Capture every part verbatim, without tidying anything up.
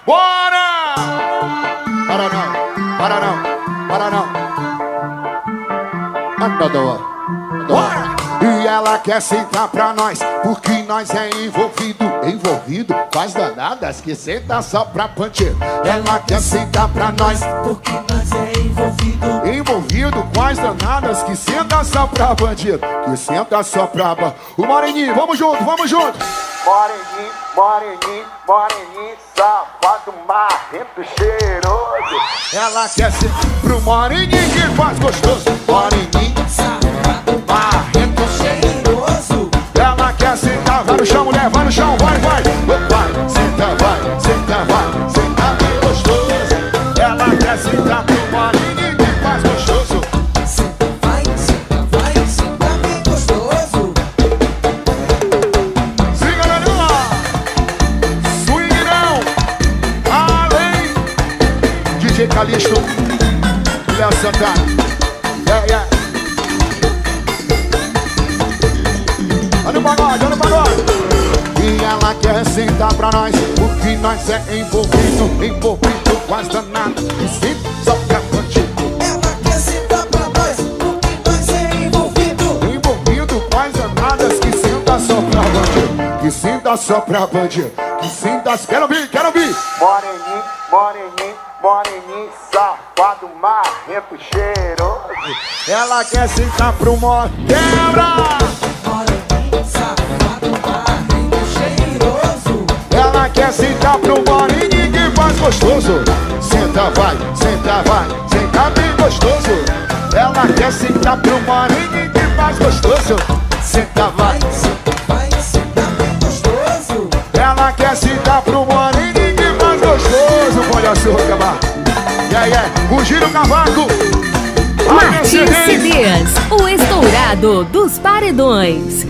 Bora! Para não, para não, para não. Andador. Bora! E ela quer sentar pra nós, porque nós é envolvido. Envolvido? Faz danadas que senta só pra panteiro. Ela quer sentar pra nós, porque nós é envolvido. Envolvido com as danadas que senta só pra bandido. Que senta só pra ba... O Moreninho, vamos junto, vamos junto. Moreninho, moreninho, moreninho, safado, marrento, cheiroso. Ela quer ser pro Moreninho que faz gostoso. Moreninho, Safado, marrento, cheiroso. ela quer sentar, vai no chão, mulher, vai no chão, vai, vai. Vai, senta, vai, senta, vai, senta bem gostoso. Ela quer sentar pro Moreninho que faz gostoso. Senta, vai, senta, vai, senta bem gostoso. Siga na lua, swing não, além. D J Calixto, Léo Santana, yeah, yeah. Olha o pagode, olha o pagode. E ela quer sentar pra nós, porque nós é envolvido, envolvido com as danadas. E senta só pra bandido. Ela quer sentar pra nós, porque nós é envolvido. Envolvido com as danadas, que senta só pra bandido. Que senta só pra bandido. Que senta, quero ouvir, quero ouvir. Moreninho, moreninho, moreninho, safado, marrento, cheiroso. Ela quer sentar pro mó, quebra! Moreninho, safado, marrento, cheiroso. Ela quer sentar pro Moreninho que faz gostoso. Senta, vai, senta, vai, senta bem gostoso. Ela quer sentar pro Moreninho que faz gostoso. Senta, vai. Senta, vai, senta bem gostoso. Ela quer sentar pro Moreninho que faz gostoso. Pode açúcar, mar. Yeah, yeah. O Giro Cavaco. Martins C Ds, o estourado dos paredões.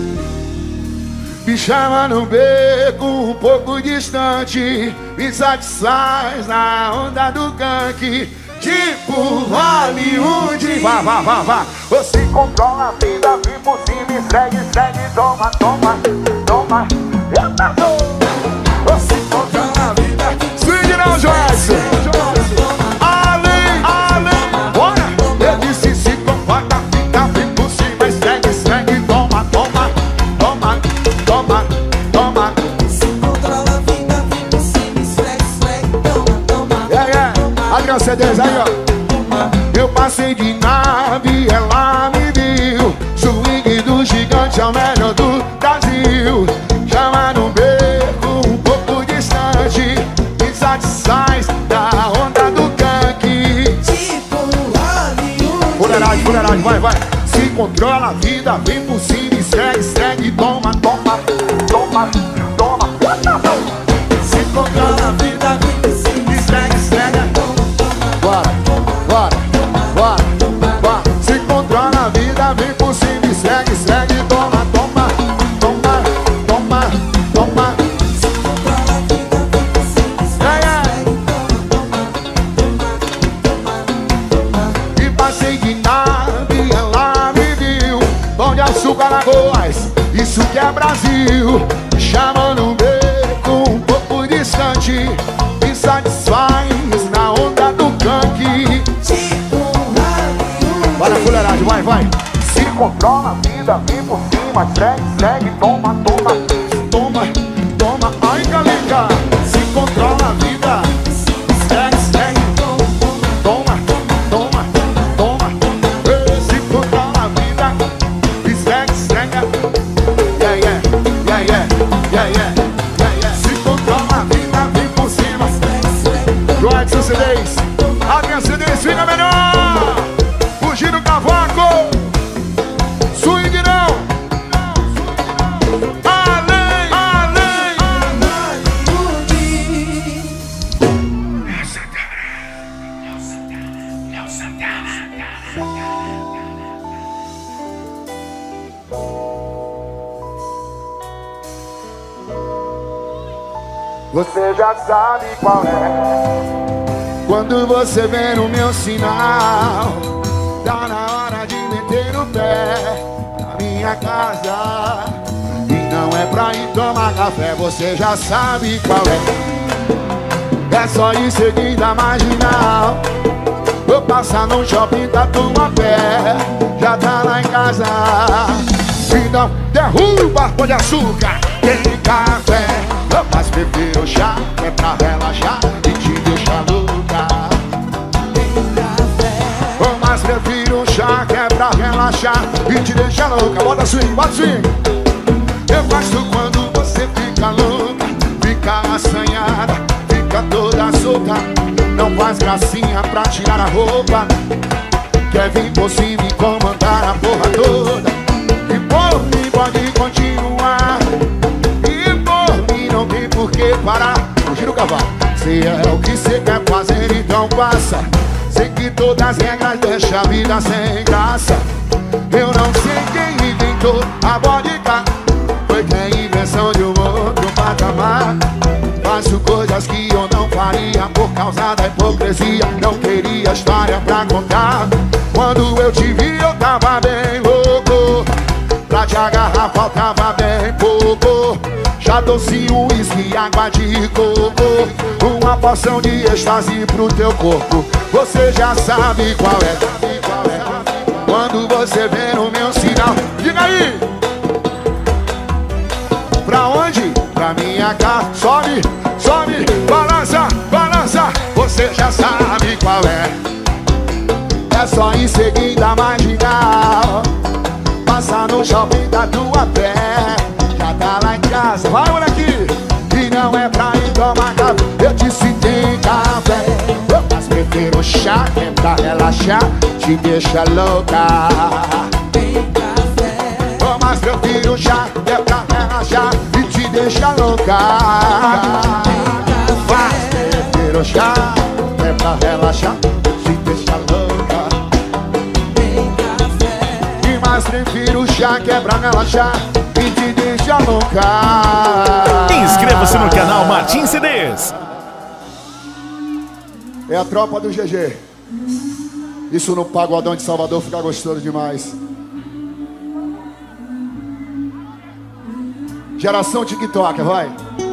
Me chama no beco um pouco distante, me satisfaz na onda do gangue, tipo Hollywood. Vá, vá, vá, vá. Você Controla a vida, vem por cima e segue, segue, toma, toma, toma. Eu passou. Você controla a vida. swing não, Joyce. Além, além, bora. Eu disse se comporta, fica bem por cima e segue, segue, toma, toma, toma, toma, toma. Se controla a vida, vem por cima, swag, swag, toma, toma. Yeah, yeah. Adriano C Ds aí, ó. Eu passei de nave, ela me viu. Swing do gigante é o melhor do Brasil. Chama no beco um pouco distante, me satisfaz da onda do gangue. Tipo Hollywood. Fuleiragem, fuleiragem, vai, vai. Se controla a vida, vem por cima e segue, segue, toma, toma, toma, toma. Se controla a vida, vem por cima e segue, segue. Bora, bora, bora, bora. Se controla a vida, vem por cima e segue, segue, toma, toma, toma, toma, toma. Se controla a vida, vem por cima, Yeah, yeah. swag, E passei de nave, ela me viu. Pão de açúcar, Lagoas, isso que é Brasil. Chama no beco um pouco distante, me satisfaz na onda do gangue. tipo Hollywood. Bora, fuleiragem, vai, vai. Se controla a vida, vem por cima, segue, segue, toma, toma. Toma, toma, ai, calica. Se controla a vida, segue, segue. Toma, toma, toma. Ei, se controla a vida, e segue, segue. Yeah, yeah, yeah, yeah, yeah, yeah, yeah, yeah. Se controla a vida, vem por cima. Joyce C Ds, Adriano C Ds, fica melhor. Fugir do cavaco. Swing não. Além, além. Você já sabe qual é. Quando você vem no meu sinal, tá na hora de meter o pé na minha casa. E não é pra ir tomar café, você já sabe qual é. É só ir seguindo a marginal. Vou passar no shopping, tá tudo a pé. Já tá lá em casa. E não derruba pão de açúcar, tem café. Mas prefiro chá, que é pra relaxar e te deixar louca. Mas prefiro chá, que é pra relaxar e te deixar louca. Bota swing, bota swing. Eu gosto quando você fica louca, fica assanhada, fica toda solta. Não faz gracinha pra tirar a roupa. Quer vir por cima e comandar a porra toda. E por mim pode continuar, e por mim não tem por que parar. Gira o cavalo. Se é o que cê quer fazer, então passa. Sei que todas as regras deixam a vida sem graça. Eu não sei quem inventou a vodka, foi quem invenção de um outro patamar. Faço coisas que eu não faria por causa da hipocrisia. Não queria história pra contar. Quando eu te vi eu tava bem louco, pra te agarrar faltava bem pouco. Já doce, uísque e água de coco, uma poção de êxtase pro teu corpo. Você já sabe qual é. Quando você vê no meu sinal, diga aí. Pra onde? Pra minha casa. Sobe, sobe, balança, balança. Você já sabe qual é. É só ir seguindo a marginal. Passa no shopping da tua pé. Já tá lá em casa. Vai, moleque. E não é pra ir tomar café. Eu disse tem café. Mas prefiro chá, que é pra relaxar, te deixa louca. Tem café. Mas prefiro chá, que é pra relaxar e te deixa louca. Mas prefiro chá, que é pra relaxar, te deixa louca. Tem café. E mais prefiro chá, que é pra relaxar e te deixa louca. Inscreva-se no canal Martins C Ds. É a tropa do G G. Isso no pagodão de Salvador fica gostoso demais. Geração TikTok, vai.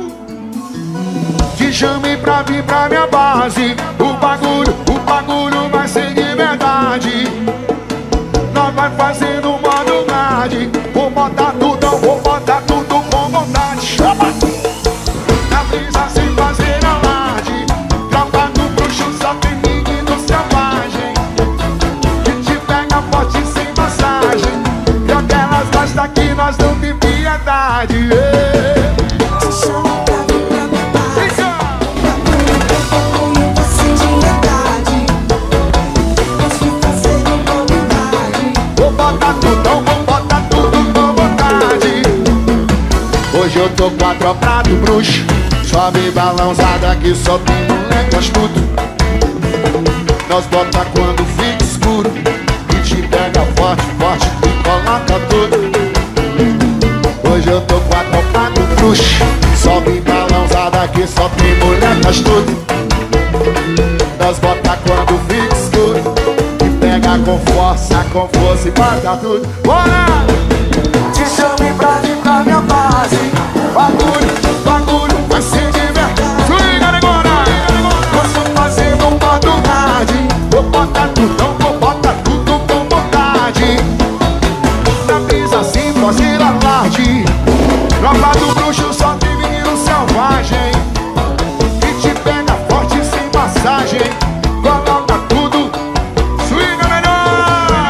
Te chamei pra vir pra minha base. O bagulho, o bagulho vai ser de verdade. Nós vai fazendo modo grade. Vou botar tudo, vou botar tudo com vontade. Chama! Na brisa sem fazer alarde. Tropa do bruxo só tem menino selvagem, que te pega forte sem massagem. E aquelas gostas que nós não tem piedade. Te chamo pra vir pra minha base. Bagulho, você de verdade. Posso fazer uma novidade. Vou botar tudo, vou botar tudo com vontade. Hoje eu tô com a tropa do bruxo. Sobe balançada que só tem moleque astuto. Nós bota quando fica escuro e te pega forte, forte e coloca tudo. Hoje eu tô com a tropa do bruxo. Sobe balançada que só tem moleque astuto. Nós bota quando fica escuro e pega com força, com força e bota tudo. Bora! Te chame pra vir pra minha base. Bagulho, bagulho vai ser de verdade. Swinga agora! Posso fazer um modo hard. Vou botar tudo, vou botar tudo com vontade. Na brisa sem fazer alarde. Tropa do bruxo só tem menino selvagem, que te pega forte sem massagem. Coloca tudo, swinga melhor.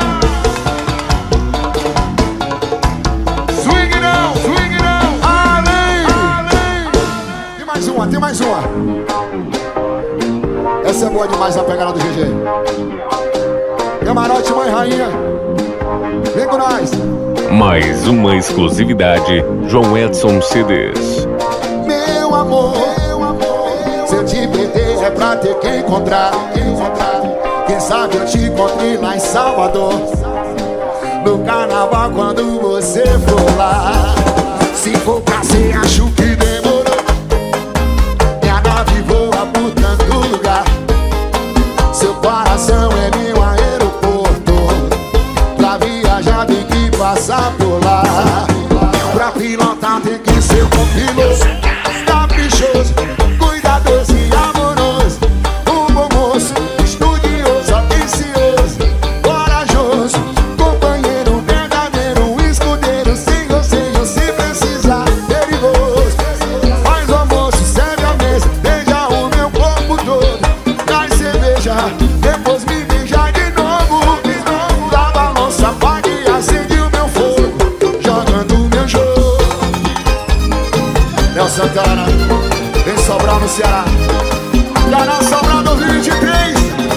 Swing não, swing não. Além, além. Tem mais uma, tem mais uma. Essa é boa demais, a pegada do G G. Camarote, mãe, rainha. Vem com nós. Mais uma exclusividade João Edson C Ds. Meu amor, se eu te perder é pra ter que encontrar. Quem sabe eu te encontrei lá em Salvador, no carnaval quando você for lá. Se for pra ser, acho que demorou. Minha nave voa por tanto lugar. Seu coração é meu aeroporto. Pra viajar tem que passar por lá. Pra pilotar tem que ser com piloto caprichoso, cuidadoso e Ceará. Canal Sobrado vinte e três.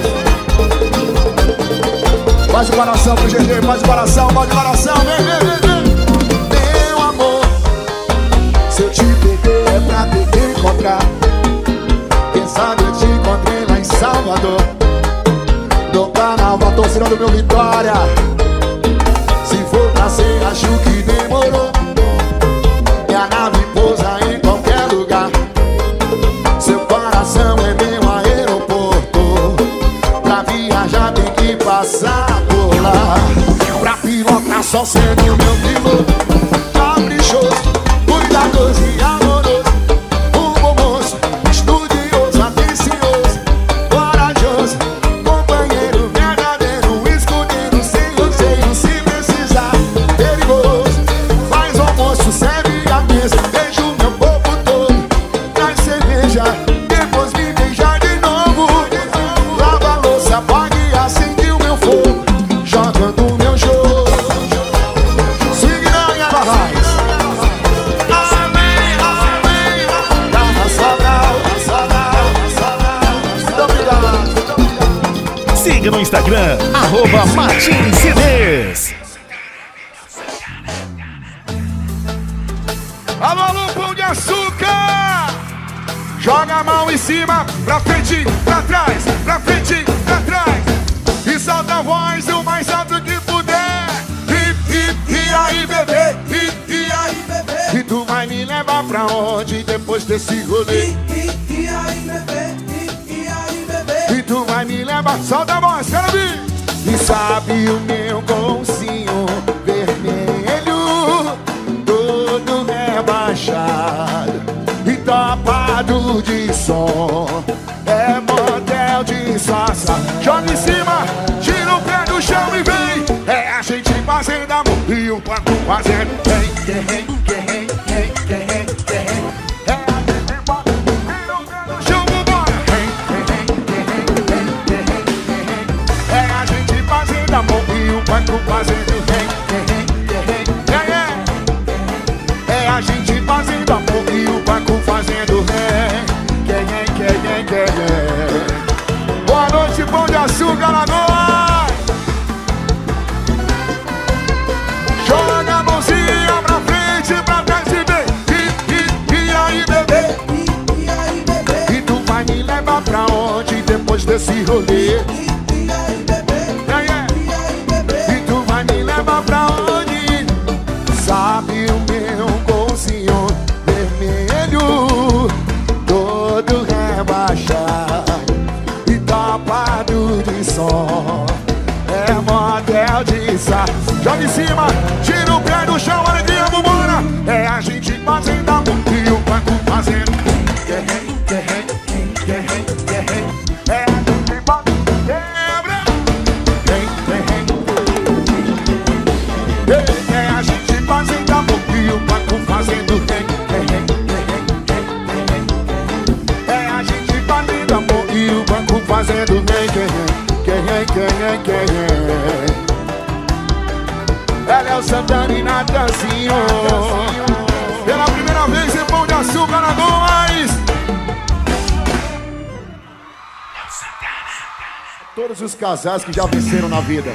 Faz o coração pro G G, faz o coração, faz o coração. Vem, vem, vem, vem. Meu amor, se eu te perder é pra ter que encontrar. Quem sabe eu te encontrei lá em Salvador. No carnaval, torcida do meu Vitória. Se for pra ser, acho que demorou. Minha nave pousa em qualquer lugar. Seu coração é meu aeroporto. Pra viajar tem que passar por lá. Pra pilotar só sendo meu piloto. Caprichoso, cuidadoso e amoroso. Um bom moço, estudioso, atencioso, corajoso, companheiro verdadeiro, escondendo sem receio, se precisar. Perigoso, faz almoço, serve a mesa, beija o meu corpo todo, traz cerveja, depois me beija de novo. Lava a louça, apaga e acende o meu fogo, jogando o meu jogo. Siga minha barragem. Amém, amém. Tá na Sobral, na Sobral, na Sobral. Muito obrigado. Siga no Instagram, arroba Martins C Ds. Alô, Pão de Açúcar! Joga a mão em cima, pra frente, pra trás, pra frente, pra trás. E solta a voz o mais alto que puder. E, e, e aí, bebê, e, e aí, bebê. E tu vai me levar pra onde depois desse rolê? E, e aí, bebê, e, e aí, bebê. E tu vai me levar, solta a voz, quero ouvir. E sabe o meu golzinho vermelho, todo rebaixado e topado de som, é motel de salsa. Joga em cima, tira o pé do chão e vem. É a gente fazendo amor e o banco fazendo vem, vem, vem, vem, vem, vem, vem. É a gente fazendo, tira o pé do chão, vambora. Vem, vem, vem, vem, vem, vem, vem. É a gente fazendo amor e o banco fazendo vem, vem, vem, vem, vem. É a gente fazendo amor e o banco fazendo ré. Quem é, quem é, quem é? Boa noite, Pão de Açúcar, Lagoa. Joga a mãozinha pra frente, pra trás e vem. E, e, e aí, bebê? E, e aí, bebê. E tu vai me levar pra onde depois desse rolê? E, e aí, bebê. Quem é? E aí, bebê. E tu vai me levar pra onde? Sabe o meu golzinho vermelho, todo rebaixado e topado de som, é motel de sal. Joga em cima, tira o pé do chão, alegria, vambora. É a gente fazendo amor e o banco fazendo guerrei, guerrei, guerrei, guerrei. É a gente fazendo quebra. Vem, vem, vem. É a gente fazendo amor e o banco fazendo rei, rei, rei, rei, rei. É a gente fazendo amor e o banco fazendo rei, quem é, quem é, quem é, quem é? Ela é o Santana e Natanzinho. Pela primeira vez em Pão de Açúcar, Alagoas. Todos os casais que já venceram na vida.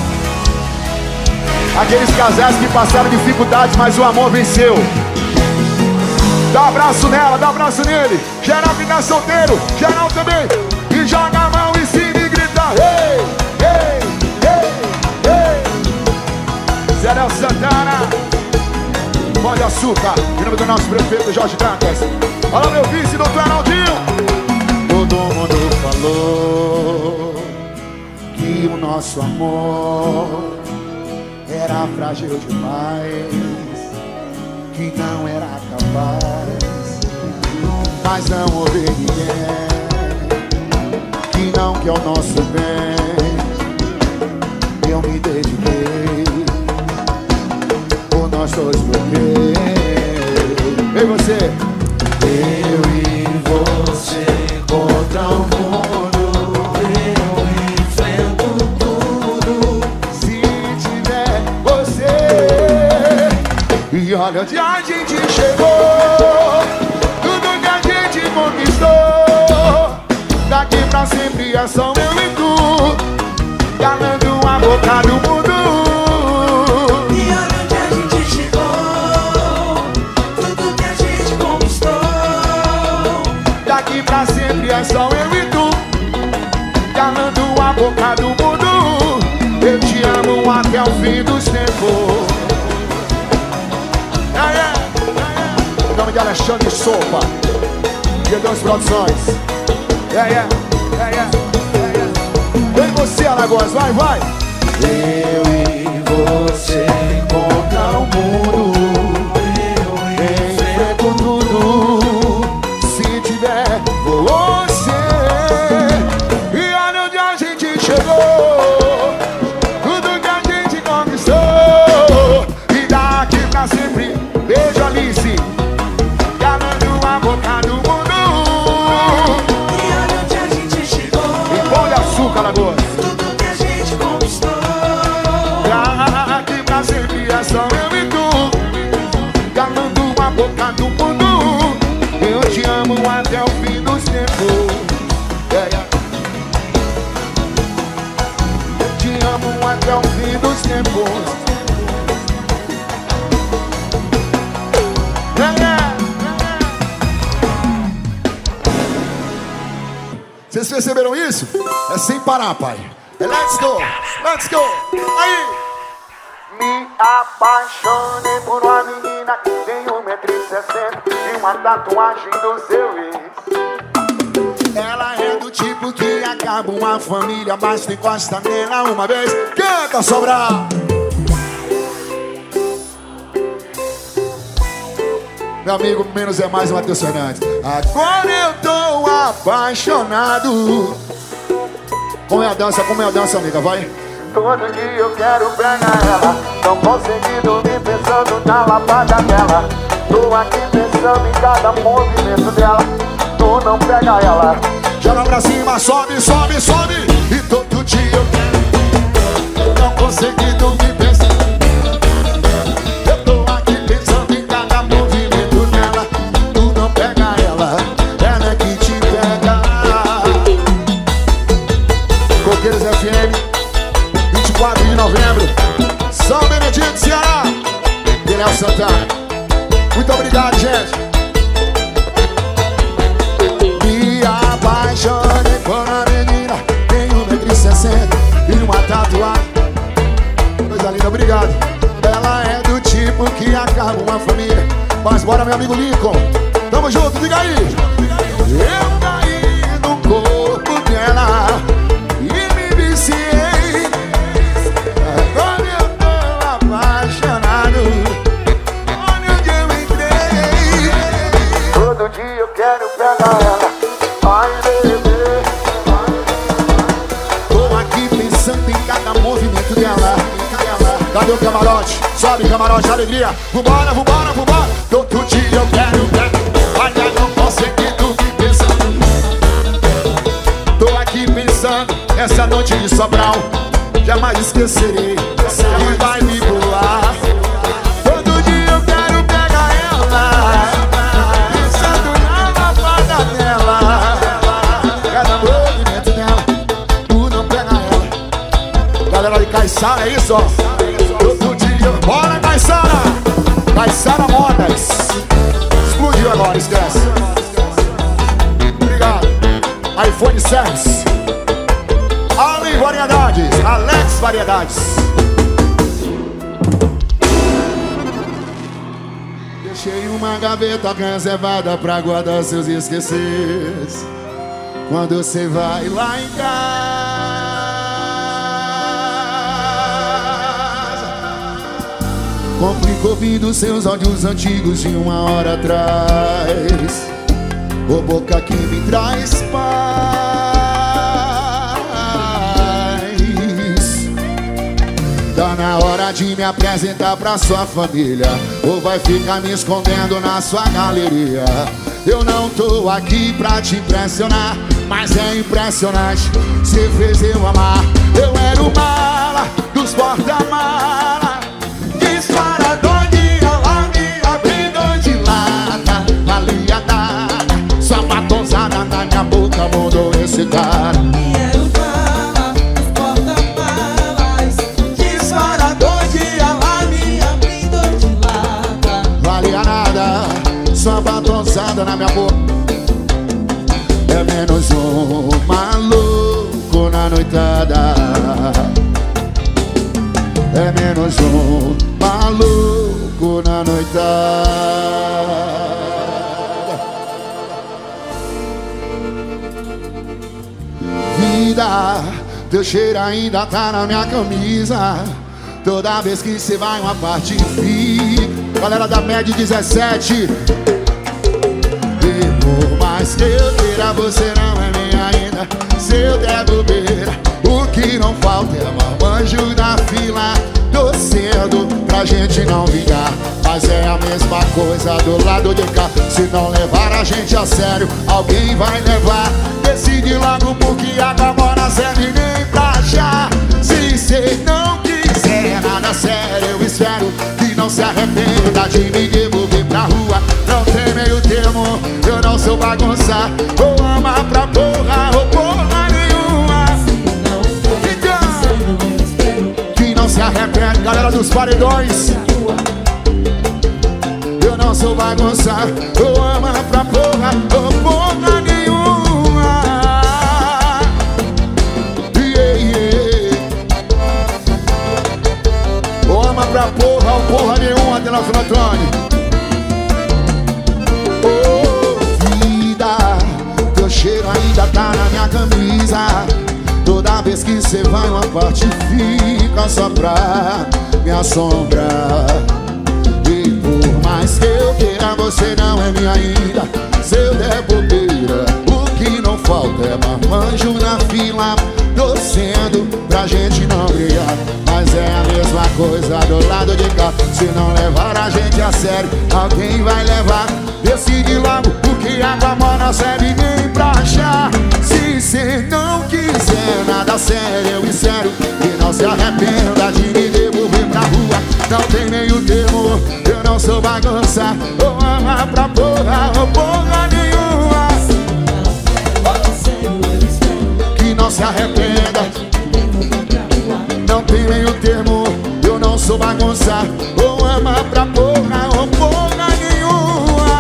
Aqueles casais que passaram dificuldades, mas o amor venceu. Dá um abraço nela, dá um abraço nele. Geral que tá solteiro, geral também. E joga a mão em cima e grita: ei, ei, ei, ei. Zé Léo Santana, Pão de Açúcar, em nome do nosso prefeito Jorge Dantas. Olha meu vice, doutor Arnaldinho. Todo mundo falou que o nosso amor era frágil demais, que não era capaz, mas não houve ninguém que não quer o nosso bem. Eu me dediquei por nós dois, porque eu e você, eu e você contra o mundo, eu enfrento tudo se tiver você. E olha onde a gente chegou, tudo que a gente conquistou. pra sempre é só eu e tu, calando a boca do mundo. E olha onde a gente chegou, tudo que a gente conquistou. Daqui pra sempre é só eu e tu, calando a boca do mundo. Eu te amo até o fim dos tempos. É, é, é. Em nome de Alexandre Sopa, Guedões Produções. É, é, é, é, é. Vem você, Alagoas, vai, vai. Eu e você contra o mundo. Enfrento tudo. Se tiver você. E olha onde a gente chegou, tudo que a gente conquistou. E daqui pra sempre, beijo Alice, calando a boca do mundo. E olha onde a gente chegou, E Pão de Açúcar, Alagoas. tudo que a gente conquistou. Daqui pra sempre é só eu e tu, calando a boca do mundo. Eu te amo até o fim dos tempos. Yeah, yeah. Eu te amo até o fim dos tempos. Yeah, yeah. Vocês perceberam isso? É sem parar, pai. É let's go, let's go. Aí! Me apaixonei por uma menina que tem um metro e sessenta e uma tatuagem do seu ex. Ela é do tipo que acaba uma família, mas tu encosta nela uma vez. Canta, Sobral! Meu amigo, menos é mais, Matheus Fernandes. Agora eu tô apaixonado. Como é a dança, como é a dança, amiga, vai. Todo dia eu quero pegar ela, não consegui dormir pensando na lapada dela. Tô aqui pensando em cada movimento dela, tu não pega ela. Joga pra cima, sobe, sobe, sobe. E todo dia eu quero, não consegui dormir pensando. Eu tô aqui pensando em cada movimento dela, tu não pega ela, ela é que te pega. Coqueiros F M, vinte e quatro de novembro, São Benedito, Ceará. Daniel Santana, muito obrigado, gente. Me apaixonei por uma menina, tem um metro e sessenta e uma tatuagem. Coisa linda, obrigado. Ela é do tipo que acaba uma família. Mas bora, meu amigo Lincoln, tamo junto, diga aí. Eu caí no corpo dela e me viciei. Agora eu tô apaixonado, olha onde eu entrei. Todo dia eu quero pegar ela, ai bebê. Tô aqui pensando em cada movimento dela. Cadê o camarote? Sobe, camarote, alegria. Vambora, vambora, vambora. Todo dia eu quero, quero. Olha, não consegui dormir pensando. Tô aqui pensando, essa noite de Sobral jamais esquecerei. E vai me voar. Todo dia eu quero pegar ela, pensando na lavada dela. Cada movimento dela, tu não pega ela. Galera de Caiçara, é isso, ó. Todo dia, bora Caiçara! Caiçara Modas. Explodiu agora, esquece. Obrigado. iPhone Service. Ali Variedades. Alex Variedades. Deixei uma gaveta reservada pra guardar seus esqueceres. Quando você vai lá em casa, complico ouvindo seus áudios antigos de uma hora atrás. Ô boca que me traz paz. Tá na hora de me apresentar pra sua família, ou vai ficar me escondendo na sua galeria. Eu não tô aqui pra te impressionar, mas é impressionante, cê fez eu amar. Eu era o mala dos porta-mala, disparador de alarme, abridor de lata, valia dada, sua batonzada na minha boca mudou esse cara. bota na minha boca. É menos um maluco na noitada. É menos um maluco na noitada. Vida, teu cheiro ainda tá na minha camisa. Toda vez que cê vai uma parte fica. Galera da Med dezessete. E por mais que eu queira, você não é minha ainda. Se eu der bobeira, o que não falta é marmanjo na fila, torcendo pra gente não vingar. Mas é a mesma coisa do lado de cá. Se não levar a gente a sério, alguém vai levar. Decide logo porque água mora serve nem pra chá. Se cê não quiser nada sério, eu espero que não se arrependa de me devolver pra rua. Não tem meio termo, eu não sou bagunça. Ou ama pra porra ou porra nenhuma. Então, que não se arrepende, galera dos paredões. Eu não sou bagunça, ou ama pra porra ou porra nenhuma. Yeah, yeah. Ou ama pra porra ou porra nenhuma, até nosso Antônio. Oh, vida, teu cheiro ainda tá na minha camisa. Toda vez que cê vai uma parte fica só pra me assombrar. E por mais que eu queira, você não é minha ainda. Se eu der bobeira, o que não falta é marmanjo na fila, torcendo pra gente não brigar. Mas é a mesma coisa do lado de cá. Se não levar a gente a sério, alguém vai levar. Decide logo, porque água mora serve nem pra chá. Se cê não quiser nada sério, eu espero que não se arrependa de me devolver pra rua. Não tem meio termo, eu não sou bagunça. Ou ama pra porra ou porra nenhuma. Que não se arrependa. Não tem meio termo, eu não sou bagunça. Ou ama pra porra ou porra nenhuma.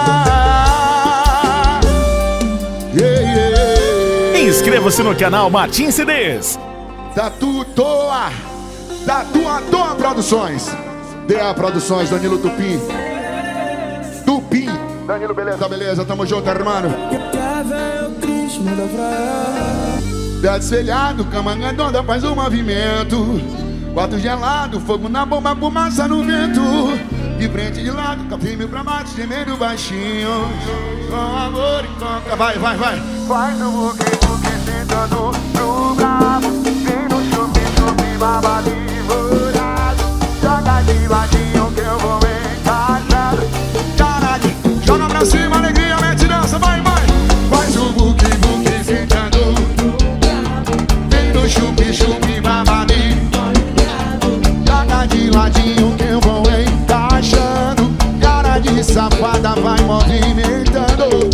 Yeah, yeah. Inscreva-se no canal Martins C Ds. Tatu Toa, Tatu à Toa Produções. D A Produções, Danilo Tupim. Tupim. Danilo, beleza, beleza, tamo junto, irmão. Teto selhado, cama redonda faz um movimento. Quarto gelado, fogo na bomba, fumaça no vento. De frente e de lado, firme pra baixo, gemendo baixinho. Com amor e conca, vai, vai, vai. Faz o buque, buque, sentando no bravo. Vem no chupi, chupi, babadinho, volado. Joga de ladinho que eu vou encaixado. Caralho, joga pra cima, alegria, mete dança, vai, vai. Faz o buque, buque, sentando. Vem no chupi, chupi, babadinho. Joga de ladinho que eu vou encaixando. Cara de safada vai movimentando.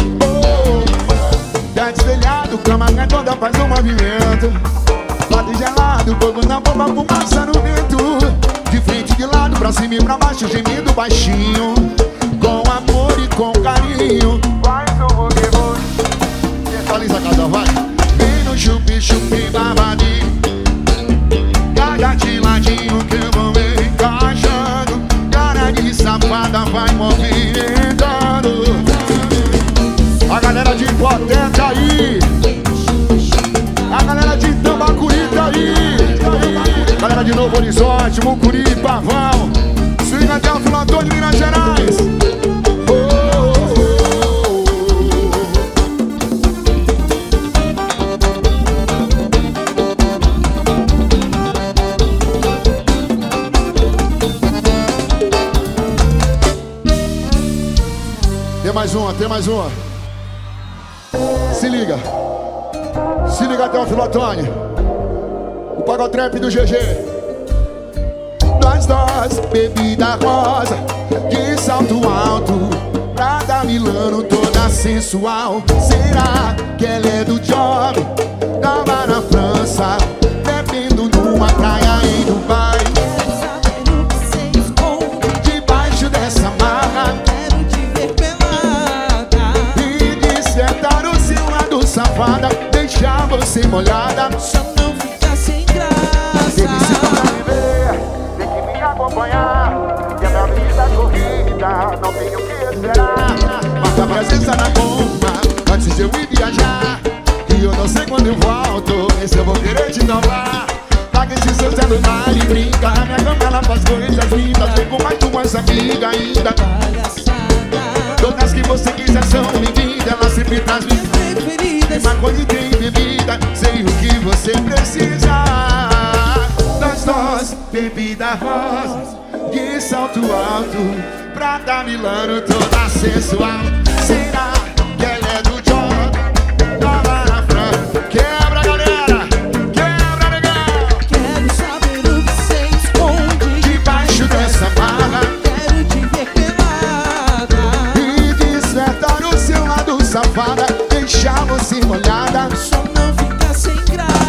Teto telhado, cama redonda faz um movimento. Lado gelado, fogo na bomba, fumaça no vento. De frente, de lado, pra cima e pra baixo, gemindo baixinho. Com amor e com carinho. Faz o buque, buque. Sensualiza a casa, vai. Vem no chupi, chupi, babadinho. Caga de ladinho que eu vou encaixando. Cara de safada vai movimentando. A galera de Potente aí. A galera de Tambacuri tá aí. Galera de Novo Horizonte, Mucuri, Pavão. Swing até o Filo Antônio, Minas Gerais. Oh, oh, oh. Tem mais uma, tem mais uma. Se liga. Se liga até o Filo Antônio. O Pagotrap do G G. Nós dois, bebida rosa, de salto alto, Prada Milano, toda sensual. Será que ela é do job? Tava na França, bebendo numa praia em Dubai. Debaixo dessa marra, quero te ver pelada. e assim molhada. Só não fica sem graça. Ele se pra viver, tem que me acompanhar. E a minha vida é corrida, não tenho o que esperar. Marca a presença na bomba, antes de eu ir viajar. E eu não sei quando eu volto, esse eu vou querer te inovar. Paga esse seu celular e brinca. Na minha cama ela faz coisas lindas. Vem com mais duas amigas ainda. Todas que você quiser são bem-vindas. Ela sempre traz minhas preferidas. Maconha e tem bebida, sei o que você precisa. Das nós, bebida rosa de salto alto, prata Milano toda sensual. Será que ela é do job? Tava na França. Quebra, galera, quebra, legal. Quero saber o que você esconde Debaixo dessa mala. Quero te ver pelada E despertar o seu lado safada, deixar você molhada. Só não fica sem graça.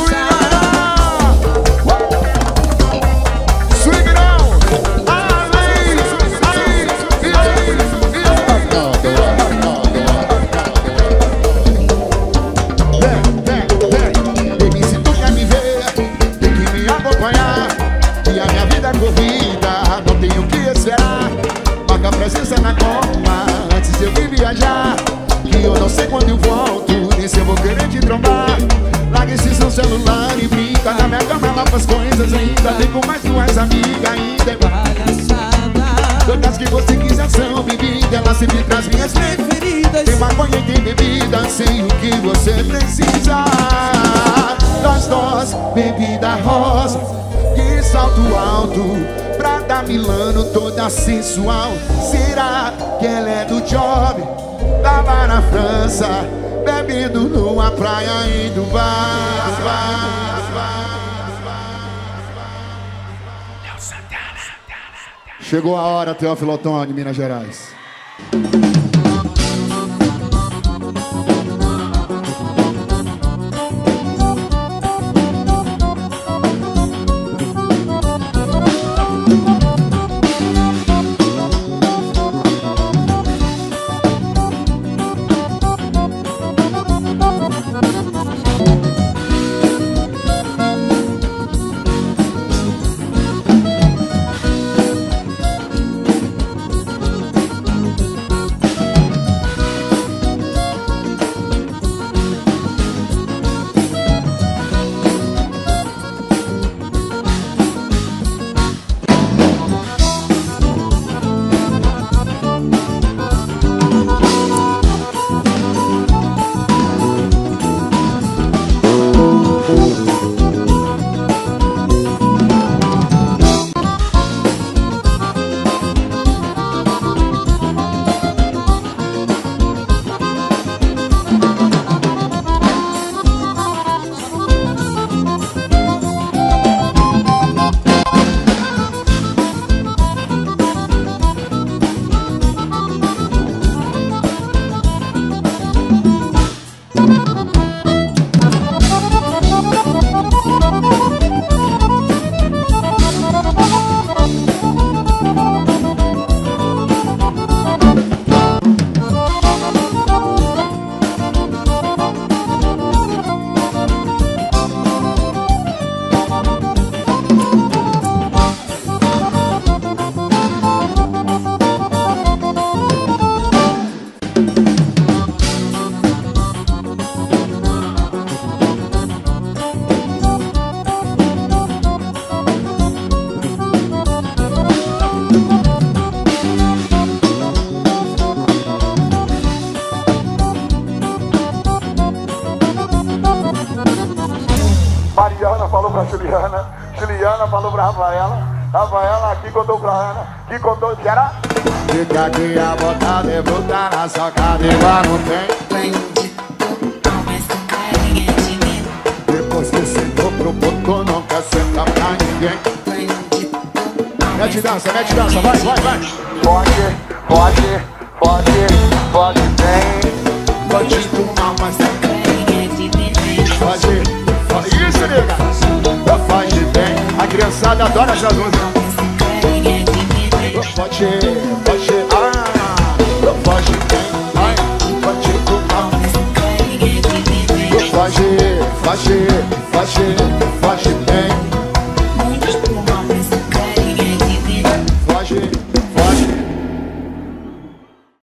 Corrida, não tenho o que esperar. Marca a presença na coma, antes de eu ir viajar. Que eu não sei quando eu volto, nem se eu vou querer te trombar. Larga esse seu celular e brinca. Na minha cama ela faz coisas ainda. Tem com mais duas amigas ainda. Palhaçada. Todas que você quiser são bem-vindas. Ela sempre traz minhas preferidas. Tem maconha e tem bebida, sei o que você precisa. Das nós, bebida rosa de salto alto, prata Milano toda sensual. Será que ela é do job? Tava na França, bebendo numa praia em Dubai. Chegou a hora, Teófilo Otoni, Minas Gerais. Mariana falou pra Juliana, Juliana falou pra Rafaela, Rafaela aqui contou pra Ana, que contou, será? Fica aqui a botar de bruta na socada igual não tem. Depois que sentou pro botão, não quer sentar pra ninguém. Mete dança, mete dança, vai, vai, vai. Pode, pode, pode, pode, vem. Pode tomar, mas pode. Isso, nega. Faz de bem. A criançada adora essas músicas. Pode, pode, ah, pode bem. Pode tomar. Pode, cheia.